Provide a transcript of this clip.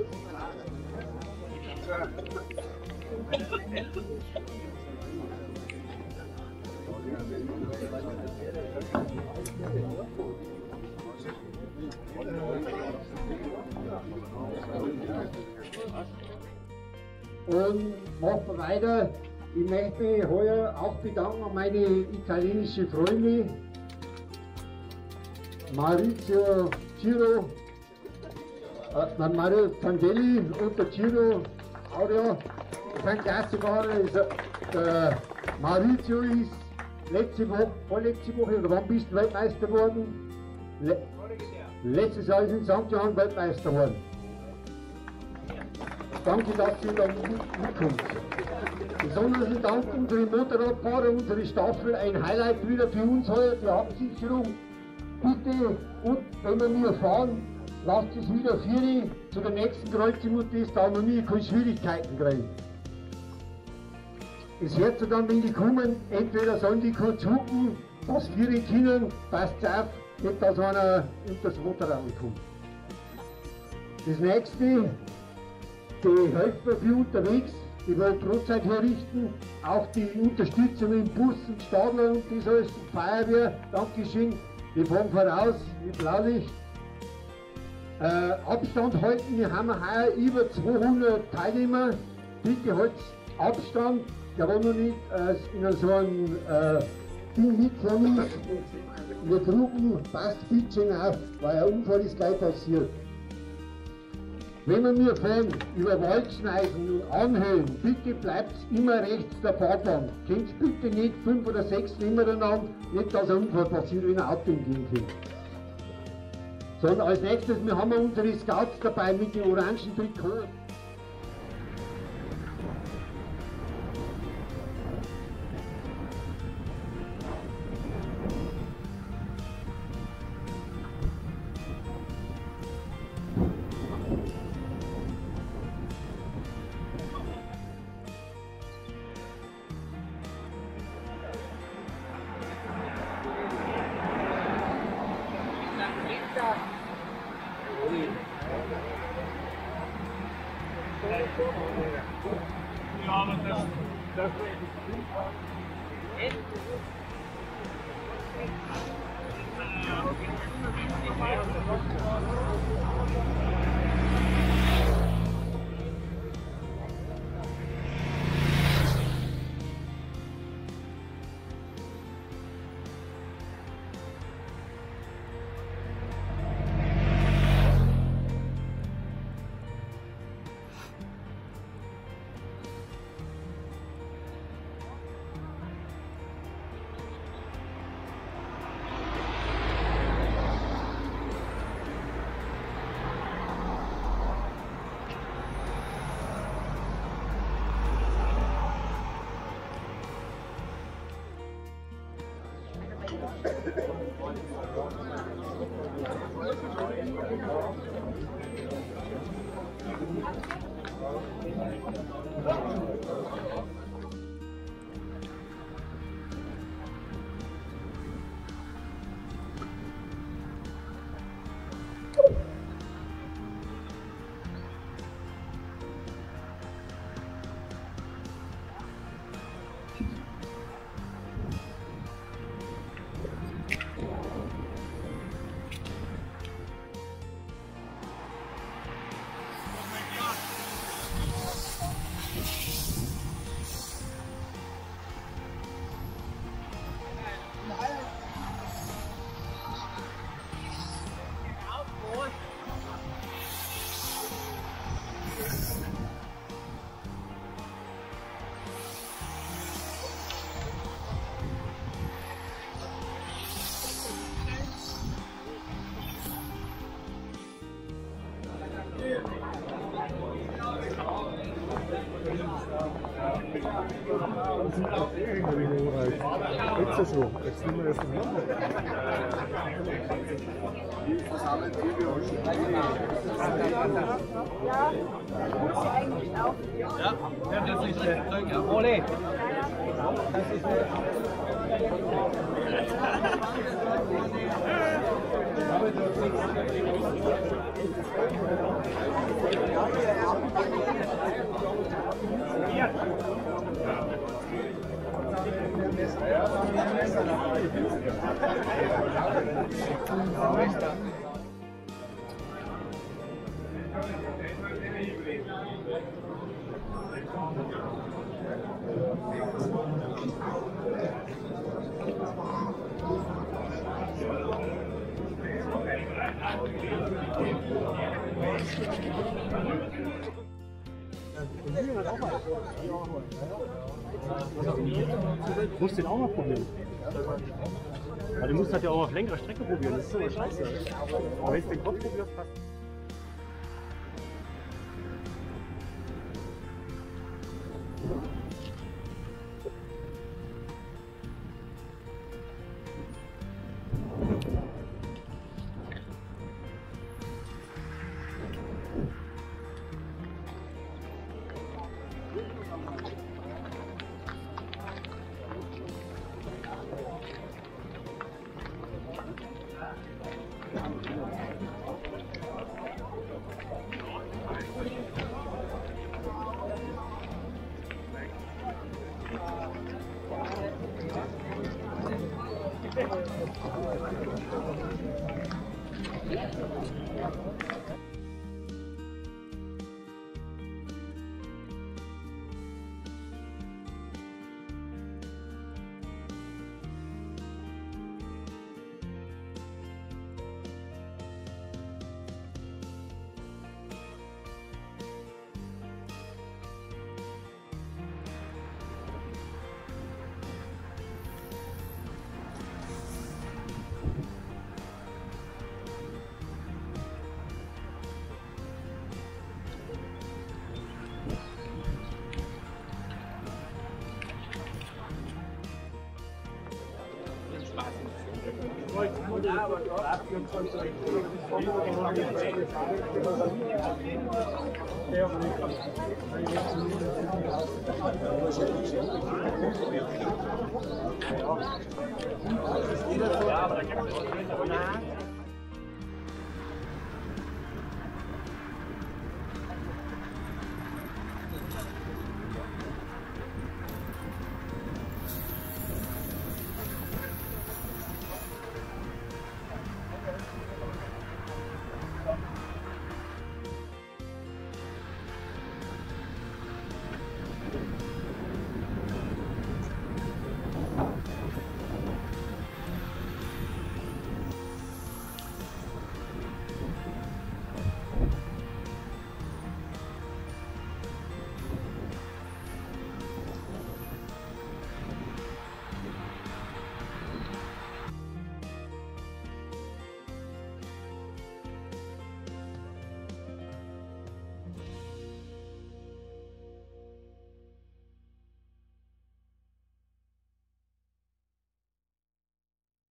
Und machen wir weiter. Ich möchte mich heuer auch bedanken an meine italienische Freunde Maurizio Giro, Mario Tandelli und der Giro Audio. Sein Klassikfahrer ist der Maurizio ist vorletzte Woche, oder wann bist du Weltmeister geworden? Letztes Jahr ist in St. Johann Weltmeister geworden. Danke, dass ihr da mitkommt. Besonders Dank unsere Motorradfahrer, unsere Staffel, ein Highlight wieder für uns heute, die Absicherung. Bitte, und wenn wir nur fahren, lasst es wieder 4 zu der nächsten Kreuzung und das da noch nie keine Schwierigkeiten kriegen. Es hört so dann, wenn die kommen, entweder sollen die kurz hupen, dass 4 Kinder, passt auf, nicht dass einer unter das Motorrad kommt. Das nächste, die Helfer für unterwegs, die wollen Brotzeit herrichten, auch die Unterstützung im Bus und Stadler und das alles, Feuerwehr, Dankeschön, wir fahren voraus mit Blaulicht. Abstand halten, wir haben heuer über 200 Teilnehmer, bitte halt Abstand, der war noch nicht in so einem Ding mitgefahren ist. Wir Gruppen, passt bitte auf, weil ein Unfall ist gleich passiert. Wenn wir nur fahren, über Waldschneisen und Anhöhen, bitte bleibt immer rechts der Fahrbahn. Könnt bitte nicht 5 oder 6 nebeneinander, nicht dass ein Unfall passiert, wenn ein Auto entgegenkommt. Sondern als nächstes, wir haben unsere Scouts dabei mit den orangen Trikots. Ja, aber das Jetzt ist so, jetzt nehmen wir das noch. Ja, muss eigentlich auch. Ja, das ist Zeug. Ole! Das ist Du musst den auch mal probieren. Aber du musst halt ja auch auf längere Strecke probieren, das ist immer scheiße. Aber wenn du den Kopf probierst, passt. Ja, aber da gibt es